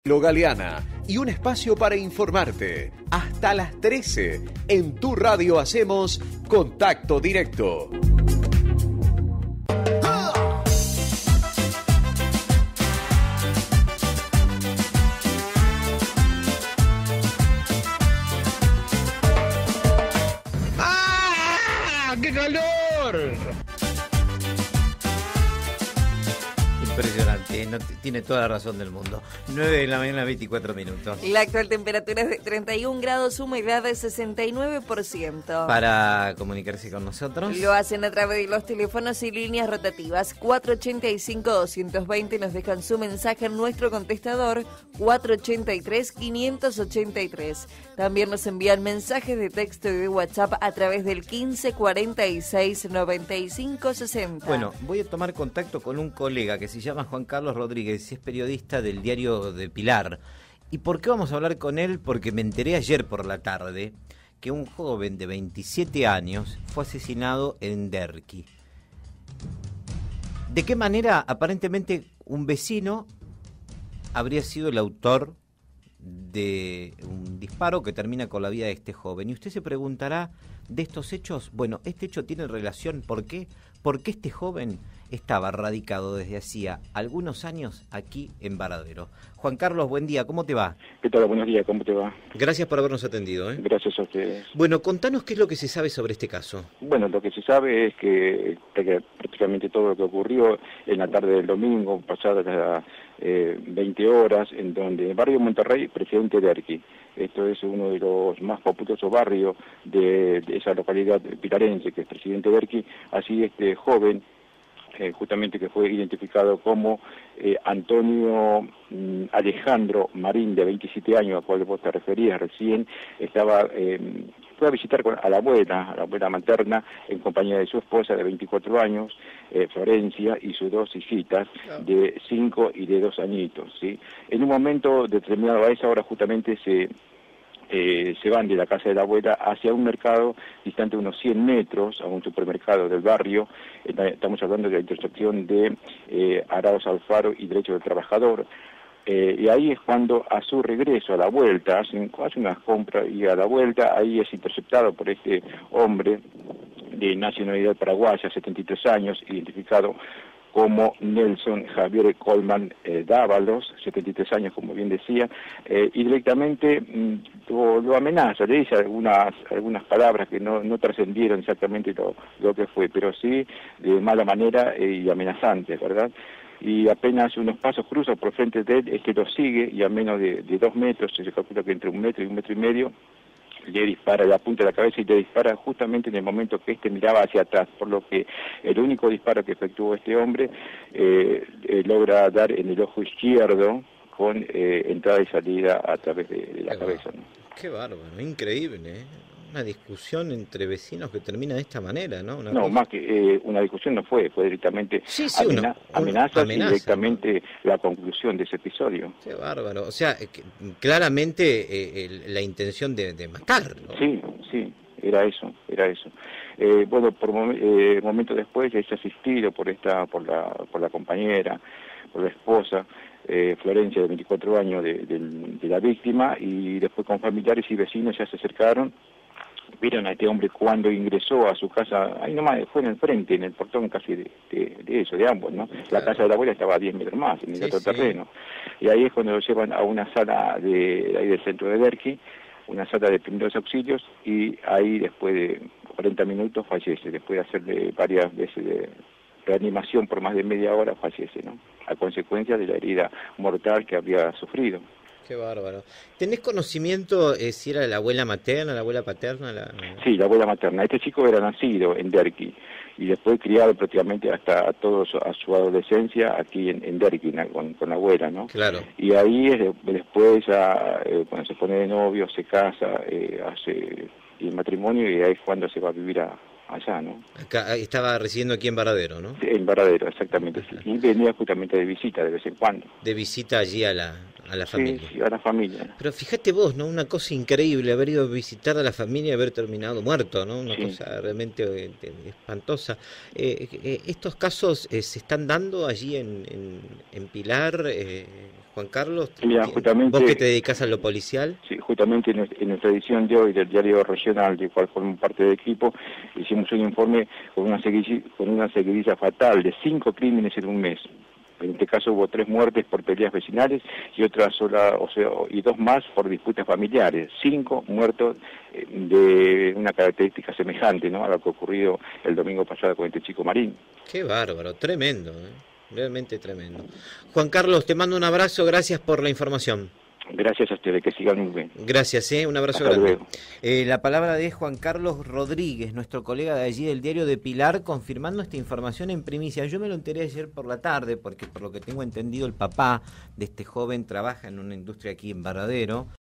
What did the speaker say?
Galeana y un espacio para informarte. Hasta las 13 en tu radio hacemos Contacto Directo. ¡Ah! ¡Qué calor! Impresionante, tiene toda la razón del mundo. 9 de la mañana, 24 minutos. La actual temperatura es de 31 grados, humedad de 69%. Para comunicarse con nosotros, lo hacen a través de los teléfonos y líneas rotativas 485-220. Nos dejan su mensaje en nuestro contestador 483-583. También nos envían mensajes de texto y de WhatsApp a través del 1546-9560. Bueno, voy a tomar contacto con un colega que se llama Juan Carlos Rodríguez, es periodista del diario de Pilar. ¿Y por qué vamos a hablar con él? Porque me enteré ayer por la tarde que un joven de 27 años fue asesinado en Derqui. ¿De qué manera? Aparentemente un vecino habría sido el autor de un disparo que termina con la vida de este joven. Y usted se preguntará, de estos hechos, bueno, este hecho tiene relación, ¿por qué? Porque este joven estaba radicado desde hacía algunos años aquí en Varadero. Juan Carlos, buen día, ¿cómo te va? ¿Qué tal? Buenos días, ¿cómo te va? Gracias por habernos atendido. Gracias a ustedes. Bueno, contanos qué es lo que se sabe sobre este caso. Bueno, lo que se sabe es que prácticamente todo lo que ocurrió en la tarde del domingo, pasadas las 20 horas, en donde el barrio Monterrey, Presidente Derqui. Esto es uno de los más populosos barrios de esa localidad pilarense, que es Presidente Derqui. Así este joven, justamente que fue identificado como Antonio Alejandro Marín, de 27 años, al cual vos te referías recién, fue a visitar a la abuela materna, en compañía de su esposa de 24 años, Florencia, y sus dos hijitas de 5 y de 2 añitos, ¿sí? En un momento determinado a esa hora justamente se van de la casa de la abuela hacia un mercado distante de unos 100 metros, a un supermercado del barrio. Estamos hablando de la intersección de Arauz Alfaro y Derecho del Trabajador. Y ahí es cuando, a su regreso, a la vuelta, hace unas compras, y a la vuelta ahí es interceptado por este hombre de nacionalidad paraguaya, 73 años, identificado como Nelson Javier Colman Dávalos, 73 años, como bien decía, y directamente lo amenaza, le dice algunas palabras que no trascendieron exactamente lo que fue, pero sí de mala manera y amenazante, ¿verdad? Y apenas unos pasos cruza por frente de él, lo sigue, y a menos de 2 metros, se calcula que entre 1 metro y 1 metro y medio, le dispara, le apunta la cabeza y le dispara justamente en el momento que miraba hacia atrás, por lo que el único disparo que efectuó este hombre logra dar en el ojo izquierdo, con entrada y salida a través de la cabeza, ¿no? Qué bárbaro, increíble, ¿eh? Una discusión entre vecinos que termina de esta manera, ¿no? Más que una discusión no fue directamente amenazas y directamente la conclusión de ese episodio. Qué bárbaro, o sea, claramente la intención de matar, ¿no? Sí, era eso. Bueno, momento después es asistido por la compañera, por la esposa, Florencia, de 24 años, de la víctima, y después con familiares y vecinos ya se acercaron. Vieron a este hombre cuando ingresó a su casa, ahí nomás, fue en el frente, en el portón casi de ambos, ¿no? Claro. La casa de la abuela estaba a 10 metros más, en el otro terreno. Y ahí es cuando lo llevan a una sala ahí del centro de Derqui, una sala de primeros auxilios, y ahí después de 40 minutos fallece, después de hacerle varias veces de reanimación por más de media hora, fallece, ¿no? A consecuencia de la herida mortal que había sufrido. Qué bárbaro. ¿Tenés conocimiento si era la abuela materna, la abuela paterna? Sí, la abuela materna. Este chico era nacido en Derqui y después criado prácticamente hasta a su adolescencia aquí en Derqui, con la abuela, ¿no? Claro. Y ahí después, cuando se pone de novio, se casa, hace el matrimonio, y ahí es cuando se va a vivir allá, ¿no? Acá estaba residiendo aquí en Varadero, ¿no? En Varadero, exactamente. Sí. Y venía justamente de visita de vez en cuando. De visita allí a a la familia. Sí, a la familia. Pero fíjate vos, ¿no? Una cosa increíble, haber ido a visitar a la familia y haber terminado muerto, ¿no? Una cosa realmente espantosa. ¿Estos casos se están dando allí en Pilar, Juan Carlos? Mira, justamente, ¿Vos que te dedicás a lo policial? Sí, justamente en nuestra edición de hoy del diario regional, del cual formo parte del equipo, hicimos un informe con una seguidilla fatal de 5 crímenes en un mes. En este caso hubo 3 muertes por peleas vecinales y otra sola, y 2 más por disputas familiares. 5 muertos de una característica semejante, ¿no?, a lo que ocurrido el domingo pasado con este chico Marín. Qué bárbaro, tremendo, realmente tremendo. Juan Carlos, te mando un abrazo, gracias por la información. Gracias a ustedes, que sigan muy bien. Gracias, un abrazo Hasta grande. Luego. La palabra de Juan Carlos Rodríguez, nuestro colega de allí del diario de Pilar, confirmando esta información en primicia. Yo me lo enteré ayer por la tarde, porque por lo que tengo entendido el papá de este joven trabaja en una industria aquí en Varadero.